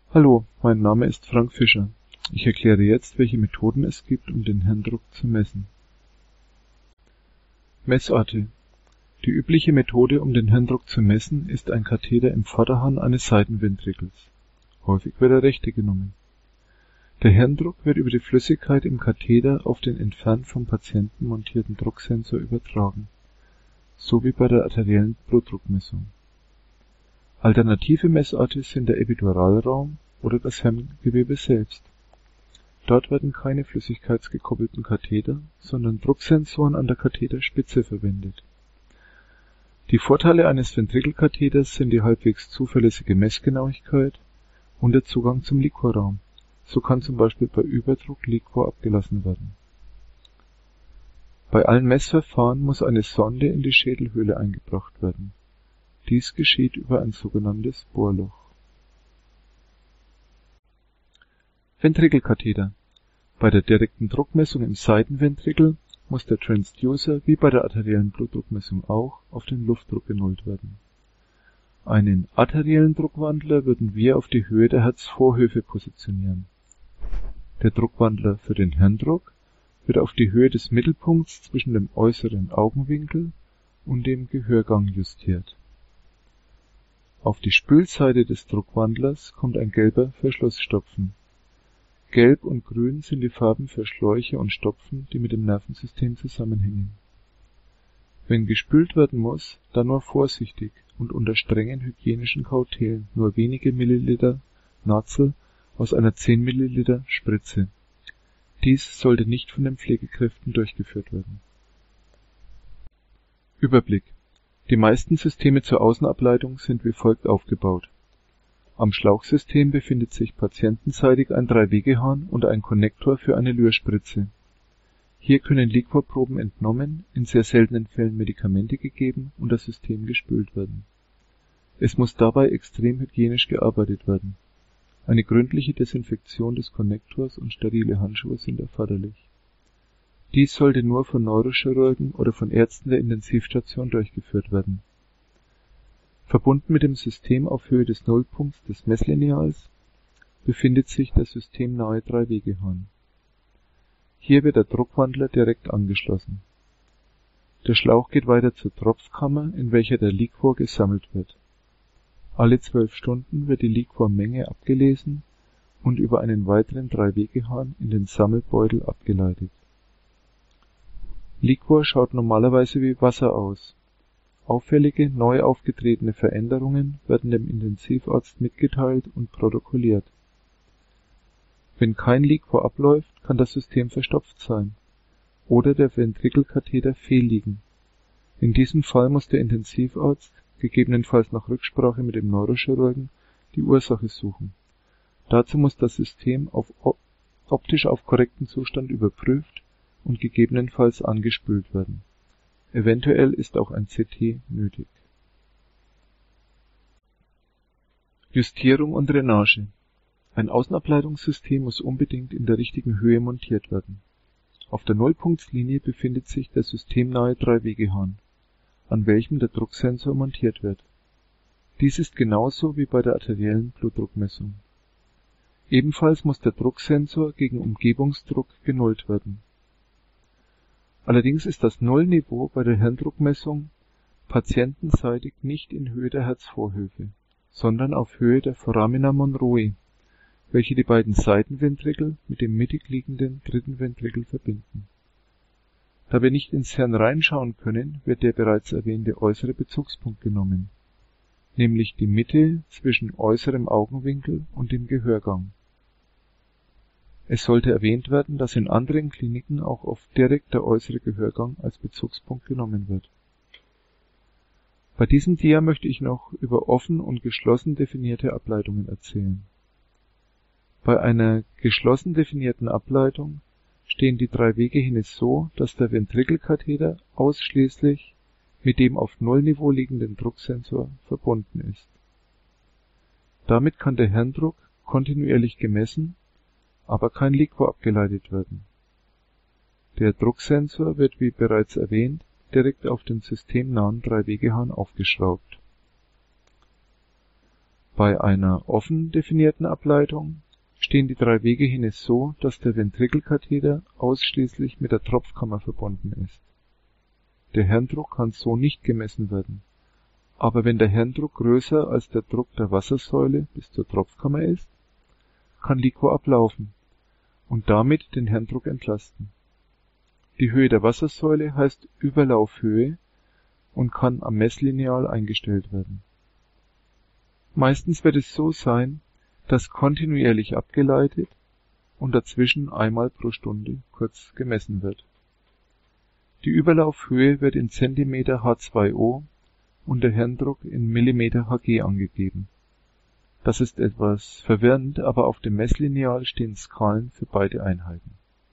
Hallo, mein Name ist Frank Fischer. Ich erkläre jetzt, welche Methoden es gibt, um den Hirndruck zu messen. Messorte. Die übliche Methode, um den Hirndruck zu messen, ist ein Katheter im Vorderhahn eines Seitenventrikels. Häufig wird der rechte genommen. Der Hirndruck wird über die Flüssigkeit im Katheter auf den entfernt vom Patienten montierten Drucksensor übertragen, so wie bei der arteriellen Blutdruckmessung. Alternative Messorte sind der Epiduralraum oder das Hirngewebe selbst. Dort werden keine flüssigkeitsgekoppelten Katheter, sondern Drucksensoren an der Katheterspitze verwendet. Die Vorteile eines Ventrikelkatheters sind die halbwegs zuverlässige Messgenauigkeit und der Zugang zum Liquorraum. So kann zum Beispiel bei Überdruck Liquor abgelassen werden. Bei allen Messverfahren muss eine Sonde in die Schädelhöhle eingebracht werden. Dies geschieht über ein sogenanntes Bohrloch. Ventrikelkatheter. Bei der direkten Druckmessung im Seitenventrikel muss der Transducer wie bei der arteriellen Blutdruckmessung auch auf den Luftdruck genullt werden. Einen arteriellen Druckwandler würden wir auf die Höhe der Herzvorhöfe positionieren. Der Druckwandler für den Hirndruck wird auf die Höhe des Mittelpunkts zwischen dem äußeren Augenwinkel und dem Gehörgang justiert. Auf die Spülseite des Druckwandlers kommt ein gelber Verschlussstopfen. Gelb und Grün sind die Farben für Schläuche und Stopfen, die mit dem Nervensystem zusammenhängen. Wenn gespült werden muss, dann nur vorsichtig und unter strengen hygienischen Kautelen, nur wenige Milliliter Nazel aus einer 10 Milliliter Spritze. Dies sollte nicht von den Pflegekräften durchgeführt werden. Überblick. Die meisten Systeme zur Außenableitung sind wie folgt aufgebaut. Am Schlauchsystem befindet sich patientenseitig ein 3-Wegehahn und ein Konnektor für eine Lürspritze. Hier können Liquorproben entnommen, in sehr seltenen Fällen Medikamente gegeben und das System gespült werden. Es muss dabei extrem hygienisch gearbeitet werden. Eine gründliche Desinfektion des Konnektors und sterile Handschuhe sind erforderlich. Dies sollte nur von Neurochirurgen oder von Ärzten der Intensivstation durchgeführt werden. Verbunden mit dem System auf Höhe des Nullpunkts des Messlineals befindet sich der systemnahe 3-Wegehahn. Hier wird der Druckwandler direkt angeschlossen. Der Schlauch geht weiter zur Tropfkammer, in welcher der Liquor gesammelt wird. Alle 12 Stunden wird die Liquormenge abgelesen und über einen weiteren 3-Wegehahn in den Sammelbeutel abgeleitet. Liquor schaut normalerweise wie Wasser aus. Auffällige, neu aufgetretene Veränderungen werden dem Intensivarzt mitgeteilt und protokolliert. Wenn kein Liquor abläuft, kann das System verstopft sein oder der Ventrikelkatheter fehlliegen. In diesem Fall muss der Intensivarzt, gegebenenfalls nach Rücksprache mit dem Neurochirurgen, die Ursache suchen. Dazu muss das System optisch auf korrekten Zustand überprüft und gegebenenfalls angespült werden. Eventuell ist auch ein CT nötig. Justierung und Drainage. Ein Außenableitungssystem muss unbedingt in der richtigen Höhe montiert werden. Auf der Nullpunktslinie befindet sich der systemnahe 3-Wegehahn, an welchem der Drucksensor montiert wird. Dies ist genauso wie bei der arteriellen Blutdruckmessung. Ebenfalls muss der Drucksensor gegen Umgebungsdruck genullt werden. Allerdings ist das Nullniveau bei der Hirndruckmessung patientenseitig nicht in Höhe der Herzvorhöfe, sondern auf Höhe der Foramina Monroe, welche die beiden Seitenventrikel mit dem mittig liegenden dritten Ventrikel verbinden. Da wir nicht ins Hirn reinschauen können, wird der bereits erwähnte äußere Bezugspunkt genommen, nämlich die Mitte zwischen äußerem Augenwinkel und dem Gehörgang. Es sollte erwähnt werden, dass in anderen Kliniken auch oft direkt der äußere Gehörgang als Bezugspunkt genommen wird. Bei diesem Dia möchte ich noch über offen und geschlossen definierte Ableitungen erzählen. Bei einer geschlossen definierten Ableitung stehen die 3 Wegehähne so, dass der Ventrikelkatheter ausschließlich mit dem auf Nullniveau liegenden Drucksensor verbunden ist. Damit kann der Hirndruck kontinuierlich gemessen, aber kein Liquor abgeleitet werden. Der Drucksensor wird, wie bereits erwähnt, direkt auf den systemnahen 3-Wegehahn aufgeschraubt. Bei einer offen definierten Ableitung stehen die 3 Wegehähne so, dass der Ventrikelkatheter ausschließlich mit der Tropfkammer verbunden ist. Der Hirndruck kann so nicht gemessen werden, aber wenn der Hirndruck größer als der Druck der Wassersäule bis zur Tropfkammer ist, kann LiQUR ablaufen und damit den Hirndruck entlasten. Die Höhe der Wassersäule heißt Überlaufhöhe und kann am Messlineal eingestellt werden. Meistens wird es so sein, dass kontinuierlich abgeleitet und dazwischen einmal pro Stunde kurz gemessen wird. Die Überlaufhöhe wird in Zentimeter H2O und der Hirndruck in Millimeter Hg angegeben. Das ist etwas verwirrend, aber auf dem Messlineal stehen Skalen für beide Einheiten.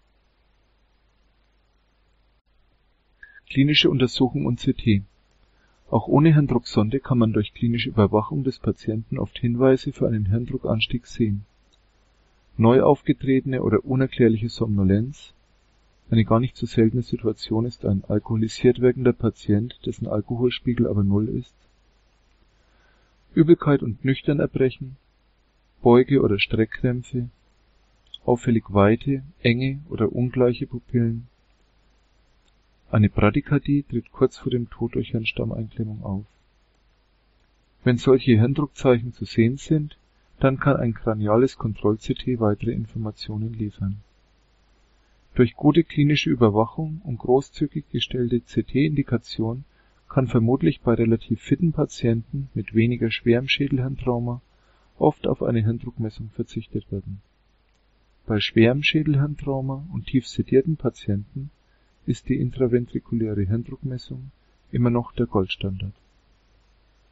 Klinische Untersuchung und CT. Auch ohne Hirndrucksonde kann man durch klinische Überwachung des Patienten oft Hinweise für einen Hirndruckanstieg sehen. Neu aufgetretene oder unerklärliche Somnolenz. Eine gar nicht so seltene Situation ist ein alkoholisiert wirkender Patient, dessen Alkoholspiegel aber 0 ist. Übelkeit und Nüchternerbrechen, Beuge- oder Streckkrämpfe, auffällig weite, enge oder ungleiche Pupillen. Eine Bradykardie tritt kurz vor dem Tod durch Hirnstammeinklemmung auf. Wenn solche Hirndruckzeichen zu sehen sind, dann kann ein kraniales Kontroll-CT weitere Informationen liefern. Durch gute klinische Überwachung und großzügig gestellte CT-Indikation kann vermutlich bei relativ fitten Patienten mit weniger schwerem Schädelhirntrauma oft auf eine Hirndruckmessung verzichtet werden. Bei schwerem Schädelhirntrauma und tief sedierten Patienten ist die intraventrikuläre Hirndruckmessung immer noch der Goldstandard.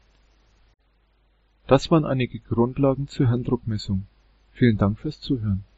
Das waren einige Grundlagen zur Hirndruckmessung. Vielen Dank fürs Zuhören.